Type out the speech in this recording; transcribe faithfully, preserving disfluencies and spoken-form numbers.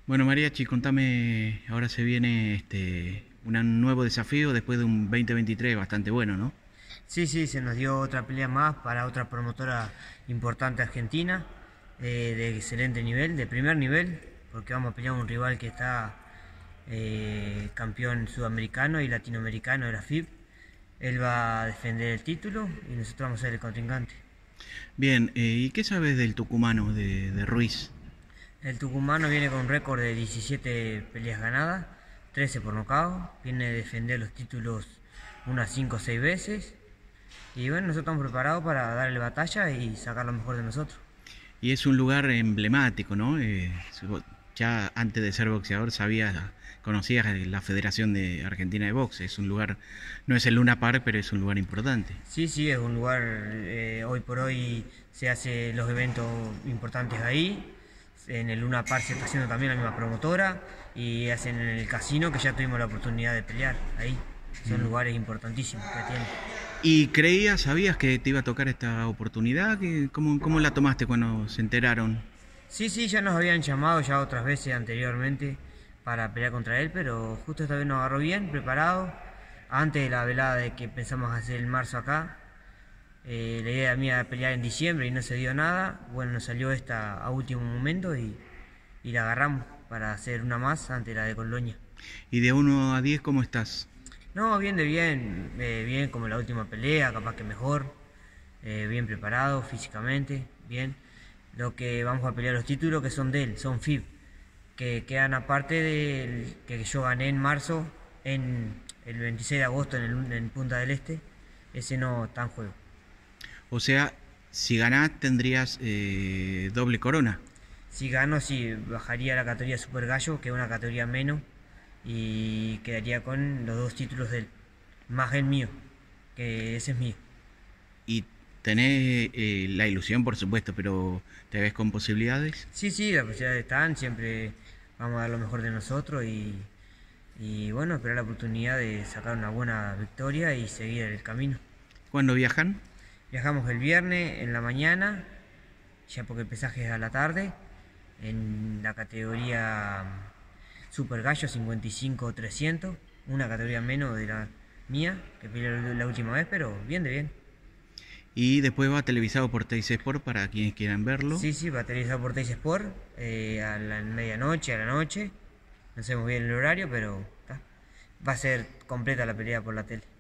Bueno, Mariachi, contame, ahora se viene este un nuevo desafío después de un dos mil veintitrés bastante bueno, ¿no? Sí, sí, se nos dio otra pelea más para otra promotora importante argentina, eh, de excelente nivel, de primer nivel, porque vamos a pelear un rival que está eh, campeón sudamericano y latinoamericano de la F I B. Él va a defender el título y nosotros vamos a ser el contrincante. Bien, eh, ¿y qué sabes del tucumano, de, de Ruiz? El tucumano viene con un récord de diecisiete peleas ganadas, trece por nocaut, viene a defender los títulos unas cinco o seis veces. Y bueno, nosotros estamos preparados para darle batalla y sacar lo mejor de nosotros. Y es un lugar emblemático, ¿no? Eh, ya antes de ser boxeador sabías, conocías la Federación de Argentina de Box. Es un lugar, no es el Luna Park, pero es un lugar importante. Sí, sí, es un lugar, eh, hoy por hoy se hacen los eventos importantes ahí. En el Luna Park se está haciendo también la misma promotora y hacen en el casino, que ya tuvimos la oportunidad de pelear ahí. Son Mm. lugares importantísimos que tienen. ¿Y creías, sabías que te iba a tocar esta oportunidad? ¿Qué- ¿Cómo, cómo la tomaste cuando se enteraron? Sí, sí, ya nos habían llamado ya otras veces anteriormente para pelear contra él, pero justo esta vez nos agarró bien, preparado. Antes de la velada de que pensamos hacer el marzo acá, eh, la idea mía era pelear en diciembre y no se dio nada. Bueno, nos salió esta a último momento y, y la agarramos para hacer una más ante la de Colonia. Y de uno a diez, ¿cómo estás? No, bien de bien, eh, bien como la última pelea, capaz que mejor, eh, bien preparado físicamente, bien. Lo que vamos a pelear los títulos que son de él, son F I B, que quedan aparte del que yo gané en marzo, en el veintiséis de agosto en, el, en Punta del Este, ese no está en juego. O sea, si ganás tendrías eh, doble corona. Si gano, sí, bajaría a la categoría Super Gallo, que es una categoría menos, y quedaría con los dos títulos de él, más el mío, que ese es mío. Y tenés eh, la ilusión, por supuesto, pero ¿te ves con posibilidades? Sí, sí, las posibilidades están, siempre vamos a dar lo mejor de nosotros y, y bueno, esperar la oportunidad de sacar una buena victoria y seguir el camino. ¿Cuándo viajan? Viajamos el viernes en la mañana, ya porque el pesaje es a la tarde, en la categoría Super Gallo cincuenta y cinco trescientos, una categoría menos de la mía, que peleé la última vez, pero bien de bien. Y después va televisado por Teis Sport para quienes quieran verlo. Sí, sí, va a televisar por Teis Sport, eh, a la medianoche, a la noche. No sabemos bien el horario, pero ta, va a ser completa la pelea por la tele.